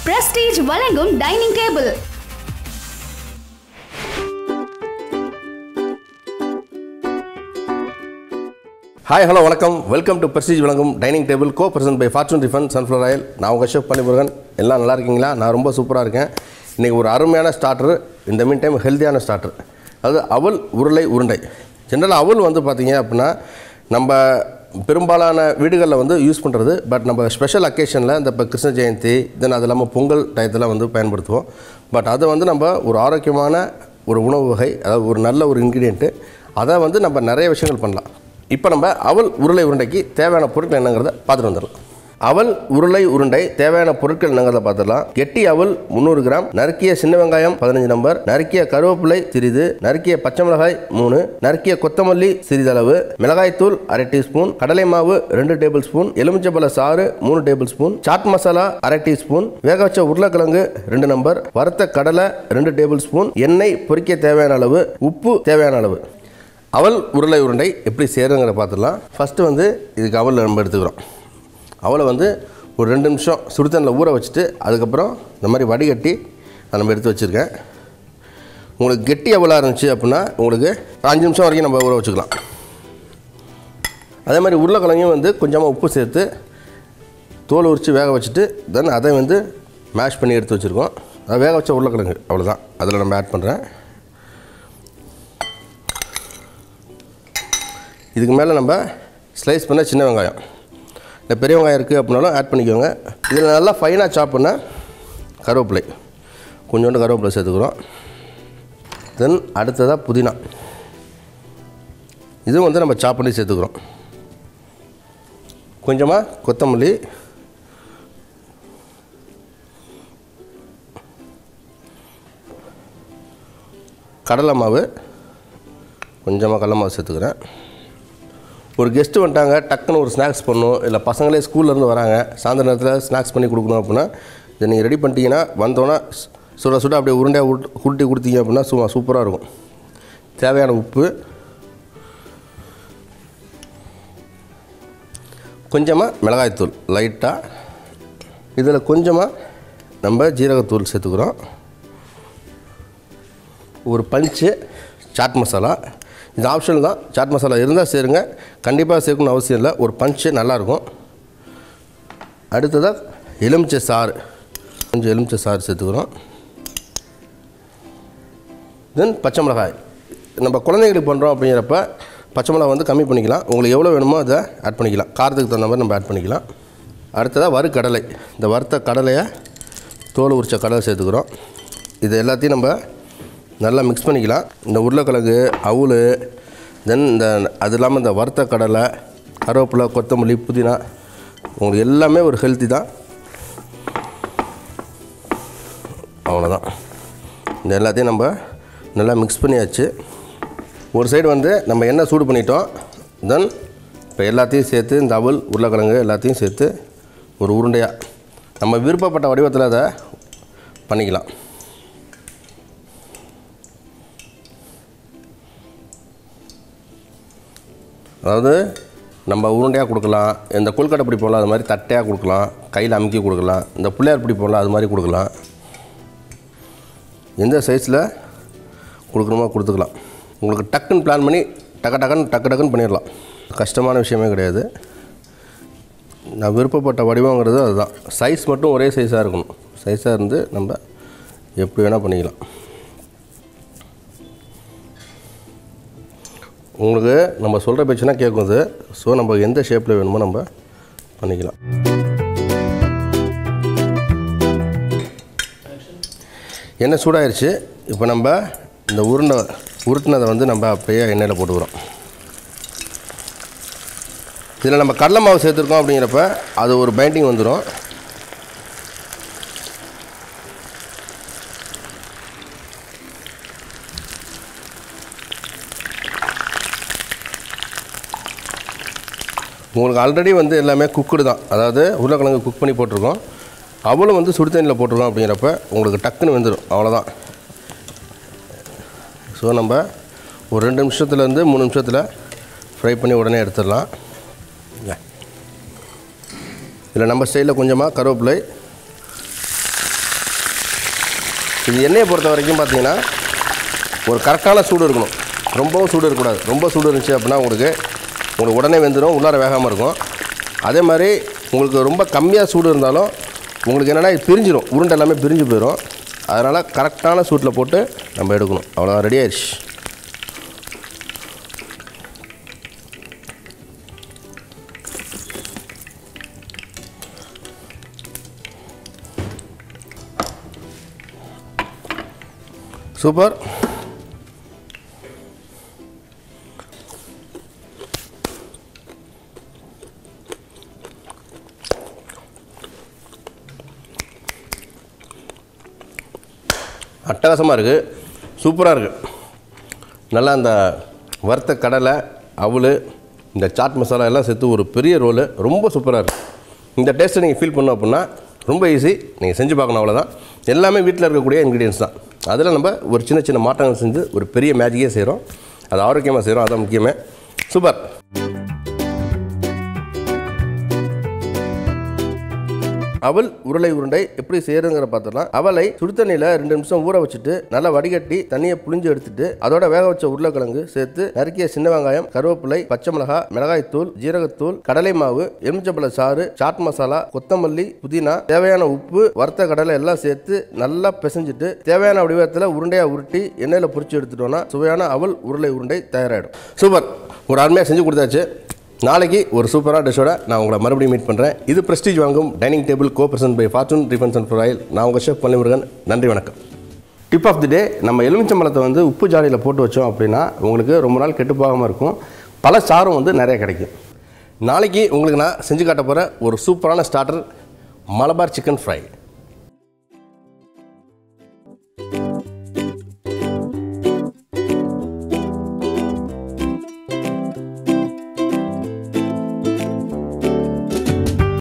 Prestige வழங்கும் dining table. Hi, hello, welcome. Welcome to Prestige வழங்கும் dining table co-presented by Fortune Tiffin Sunflower Oil. நான் உங்கள் chef Murugan. எல்லாம் நல்லா இருக்கீங்களா? நான் ரொம்ப சூப்பராக இருக்கேன். இன்றைக்கி ஒரு அருமையான ஸ்டார்டர், இந்த மீன் டைம் ஹெல்த்தியான ஸ்டார்டர். அது அவல் உருளை உருண்டை. ஜென்ரலாக அவல் வந்து பார்த்திங்க அப்படின்னா நம்ம பெரும்பாலான வீடுகளில் வந்து யூஸ் பண்ணுறது. பட் நம்ம ஸ்பெஷல் அக்கேஷனில் இந்த இப்போ கிருஷ்ண ஜெயந்தி தென் அது இல்லாமல் பொங்கல் டயத்தில் வந்து பயன்படுத்துவோம். பட் அதை வந்து நம்ம ஒரு ஆரோக்கியமான ஒரு உணவு வகை, அதாவது ஒரு நல்ல ஒரு இன்க்ரீடியண்ட்டு, அதை வந்து நம்ம நிறைய விஷயங்கள் பண்ணலாம். இப்போ நம்ம அவல் உருளை உருண்டைக்கு தேவையான பொருட்கள் என்னங்கிறத பார்த்துட்டு வந்துடலாம். அவல் உருளை உருண்டை தேவையான பொருட்கள் என்னங்கிறத பார்த்துடலாம். கெட்டி அவல் 300 கிராம், நறுக்கிய சின்ன வெங்காயம் 15 நம்பர், நறுக்கிய கருவேப்பிலை சிறிது, நறுக்கிய பச்சை மிளகாய் 3, நறுக்கிய கொத்தமல்லி சிறிதளவு, மிளகாய்த்தூள் 1/2 டீஸ்பூன், கடலை மாவு 2 டேபிள் ஸ்பூன், எலுமிச்சம்பழ சாறு 3 tablespoon, chaat masala 1/2 teaspoon, வேக வச்ச உருளைக்கிழங்கு 2 நம்பர், வறுத்த கடலை 2 டேபிள் ஸ்பூன், எண்ணெய் பொரிக்க தேவையான அளவு, உப்பு தேவையான அளவு. அவல் உருளை உருண்டை எப்படி செய்கிறதுங்கிற பார்த்துடலாம். ஃபஸ்ட்டு வந்து இதுக்கு அவல் நம்ம எடுத்துக்கிறோம். அவலை வந்து ஒரு 2 நிமிஷம் சுடுதண்ணில் ஊற வச்சுட்டு அதுக்கப்புறம் இந்த மாதிரி வடிகட்டி அதை நம்ம எடுத்து வச்சுருக்கேன். உங்களுக்கு கெட்டி அவலாக இருந்துச்சு அப்படின்னா உங்களுக்கு 5 நிமிஷம் வரைக்கும் நம்ம ஊற வச்சுக்கலாம். அதே மாதிரி உருளைக்கிழங்கையும் வந்து கொஞ்சமாக உப்பு சேர்த்து தோல் உரித்து வேக வச்சுட்டு தென் அதை வந்து மேஷ் பண்ணி எடுத்து வச்சுருக்கோம். அதை வேக வச்ச உருளைக்கிழங்கு அவ்வளோதான் அதில் நம்ம ஆட் பண்ணுறேன். இதுக்கு மேலே நம்ம ஸ்லைஸ் பண்ண சின்ன வெங்காயம், இந்த பெரிய வெங்காயம் இருக்குது அப்படின்னாலும் ஆட் பண்ணிக்கோங்க. இதில் நல்லா ஃபைனாக சாப் பண்ண கருவேப்பிலை, கொஞ்சோண்டு கருவேப்பிலை சேர்த்துக்கிறோம். தென் அடுத்ததாக புதினா, இதுவும் வந்து நம்ம சாப் பண்ணி சேர்த்துக்கிறோம். கொஞ்சமாக கொத்தமல்லி, கடலை மாவு, கொஞ்சமாக கடலை மாவு சேர்த்துக்கிறேன். ஒரு கெஸ்ட்டு வந்துட்டாங்க, டக்குன்னு ஒரு ஸ்நாக்ஸ் பண்ணணும், இல்லை பசங்களே ஸ்கூல்லேருந்து வராங்க, சாயந்தர நேரத்தில் ஸ்நாக்ஸ் பண்ணி கொடுக்கணும் அப்படின்னா இதை நீங்கள் ரெடி பண்ணிட்டீங்கன்னா வந்தோன்னா சுட சுட அப்படியே உருண்டையாக உருட்டி கொடுத்தீங்க அப்படின்னா சூப்பராக இருக்கும். தேவையான உப்பு, கொஞ்சமாக மிளகாய்த்தூள் லைட்டாக, இதில் கொஞ்சமாக நம்ம ஜீரகத்தூள் சேர்த்துக்கிறோம். ஒரு பஞ்சு சாட் மசாலா, இது ஆப்ஷனல் தான். சாட் மசாலா இருந்தால் சேருங்க, கண்டிப்பாக சேர்க்கணும்னு அவசியம் இல்லை. ஒரு பஞ்சு நல்லாயிருக்கும். அடுத்ததாக எலுமிச்சை சாறு, கொஞ்சம் எலுமிச்சை சாறு சேர்த்துக்கிறோம். தென் பச்சை மிளகாய், நம்ம குழந்தைங்களுக்கு பண்ணுறோம் அப்படிங்கிறப்ப பச்சை மிளகாய் வந்து கம்மி பண்ணிக்கலாம். உங்களுக்கு எவ்வளோ வேணுமோ அதை ஆட் பண்ணிக்கலாம், காரத்துக்கு தகுந்த மாதிரி நம்ம ஆட் பண்ணிக்கலாம். அடுத்ததாக வறுக்கடலை, இந்த வறுத்த கடலையை தோல் உரித்த கடலை சேர்த்துக்கிறோம். இது எல்லாத்தையும் நம்ம நல்லா மிக்ஸ் பண்ணிக்கலாம். இந்த உருளைக்கிழங்கு, அவுள், தென் இந்த அது இல்லாமல் இந்த வறுத்த கடலை, கருவேப்பிலை, கொத்தமல்லி, புதினா, உங்களுக்கு எல்லாமே ஒரு ஹெல்த்தி தான். அவ்வளோதான். இந்த எல்லாத்தையும் நம்ம நல்லா மிக்ஸ் பண்ணியாச்சு. ஒரு சைடு வந்து நம்ம எண்ணெய் சூடு பண்ணிட்டோம். தென் இப்போ எல்லாத்தையும் சேர்த்து இந்த அவல் உருளைக்கிழங்கு எல்லாத்தையும் சேர்த்து ஒரு உருண்டையாக நம்ம விருப்பப்பட்ட வடிவத்தில் அதை பண்ணிக்கலாம். அதாவது நம்ம உருண்டையாக கொடுக்கலாம், இந்த கொல்கட்டை பிடி போடலாம், அது மாதிரி தட்டையாக கொடுக்கலாம், கையில் அமுக்கி கொடுக்கலாம், இந்த பிள்ளையார் பிடி போடலாம், அது மாதிரி கொடுக்கலாம். எந்த சைஸில் கொடுக்கணுமோ கொடுத்துக்கலாம். உங்களுக்கு டக்குன்னு பிளான் பண்ணி டக்குன்னு பண்ணிடலாம். கஷ்டமான விஷயமே கிடையாது. நான் விருப்பப்பட்ட வடிவங்கிறது அதுதான். சைஸ் மட்டும் ஒரே சைஸாக இருக்கணும். சைஸாக இருந்து நம்ம எப்படி வேணால் பண்ணிக்கலாம். உங்களுக்கு நம்ம சொல்கிற பேச்சுனா கேட்கும் அது. ஸோ நம்ம எந்த ஷேப்பில் வேணுமோ நம்ம பண்ணிக்கலாம். எண்ணெய் சூடாயிருச்சு. இப்போ நம்ம இந்த உருட்டினதை வந்து நம்ம அப்படியே எண்ணெயில் போட்டுக்கிறோம். இதில் நம்ம கடலை மாவு சேர்த்துருக்கோம் அப்படிங்கிறப்ப அது ஒரு பைண்டிங் வந்துடும். உங்களுக்கு ஆல்ரெடி வந்து எல்லாமே குக்குடு தான், அதாவது உருளைக்கிழங்கு குக் பண்ணி போட்டிருக்கோம். அவளும் வந்து சுடு தண்ணியில் போட்டிருக்கோம் அப்படிங்கிறப்ப உங்களுக்கு டக்குன்னு வெந்துடும். அவ்வளோதான். ஸோ நம்ம ஒரு 2 நிமிஷத்துலேருந்து 3 நிமிஷத்தில் ஃப்ரை பண்ணி உடனே எடுத்துடலாம். இதில் நம்ம ஸ்டைலில் கொஞ்சமாக கருவேப்பிலை, இது எண்ணெயை பொறுத்த வரைக்கும் பார்த்தீங்கன்னா ஒரு கரெக்டான சூடு இருக்கணும். ரொம்பவும் சூடு இருக்கக்கூடாது. ரொம்ப சூடு இருந்துச்சு அப்படின்னா உங்களுக்கு உடனே வெந்துடும், உள்ளார வேகாமல் இருக்கும். அதே மாதிரி உங்களுக்கு ரொம்ப கம்மியாக சூடு இருந்தாலும் உங்களுக்கு என்னென்னா இது பிரிஞ்சிடும், உருண்டை எல்லாமே பிரிஞ்சு போயிடும். அதனால் கரெக்டான சூட்டில் போட்டு நம்ம எடுக்கணும். அவ்வளோதான், ரெடி ஆயிடுச்சு. சூப்பர். அட்டகாசமாக இருக்குது, சூப்பராக இருக்குது. நல்லா அந்த வறுத்த கடலை, அவல், இந்த சாட் மசாலா எல்லாம் சேர்த்து ஒரு பெரிய ரோலு, ரொம்ப சூப்பராக இருக்குது. இந்த டேஸ்ட்டை நீங்கள் ஃபீல் பண்ணோம் அப்படின்னா ரொம்ப ஈஸி, நீங்கள் செஞ்சு பார்க்கணும். அவ்வளோதான். எல்லாமே வீட்டில் இருக்கக்கூடிய இன்க்ரீடியன்ஸ் தான். அதில் நம்ம ஒரு சின்ன சின்ன மாற்றங்கள் செஞ்சு ஒரு பெரிய மேஜிக்கே செய்கிறோம். அது ஆரோக்கியமாக செய்கிறோம், அதுதான் முக்கியமே. சூப்பர். அவல் உருளை உருண்டை எப்படி செய்யறதுங்கிற பார்த்தோம்னா, அவலை சுடுதண்ணியில் 2 நிமிஷம் ஊற வச்சுட்டு நல்லா வடிகட்டி தண்ணியை புளிஞ்சு எடுத்துட்டு அதோட வேக வச்ச உருளைக்கிழங்கு சேர்த்து நறுக்கிய சின்ன வெங்காயம், கருவேப்பிலை, பச்சை மிளகாய், மிளகாய்த்தூள், ஜீரகத்தூள், கடலை மாவு, எலுமிச்சம்பழ சாறு, சாட் மசாலா, கொத்தமல்லி, புதினா, தேவையான உப்பு, வறுத்த கடலை எல்லாம் சேர்த்து நல்லா பிசைஞ்சிட்டு தேவையான வடிவத்தில் உருண்டையா உருட்டி எண்ணெயில் பொரிச்சு எடுத்துட்டோம்னா சுவையான அவல் உருளை உருண்டை தயாராகிடும். சூப்பர். ஒரு அருமையாக செஞ்சு கொடுத்தாச்சு. நாளைக்கு ஒரு சூப்பரான டிஷ்ஷோட நான் உங்களை மறுபடியும் மீட் பண்ணுறேன். இது பிரஸ்டீஜ் வழங்கும் dining table co present by Fortune refined sunflower oil. நான் உங்கள் ஷெஃப் முருகன். நன்றி, வணக்கம். டிப் ஆஃப் தி டே, நம்ம எலுமிச்சம்பழத்தை உப்பு ஜாடியில் போட்டு வச்சோம் அப்படின்னா உங்களுக்கு ரொம்ப நாள் கெட்டு போகாமல் இருக்கும். பல சாரும் நிறைய கிடைக்கும். நாளைக்கு உங்களுக்கு நான் செஞ்சு காட்ட போகிற ஒரு சூப்பரான ஸ்டார்டர் மலபார் சிக்கன் ஃப்ரை.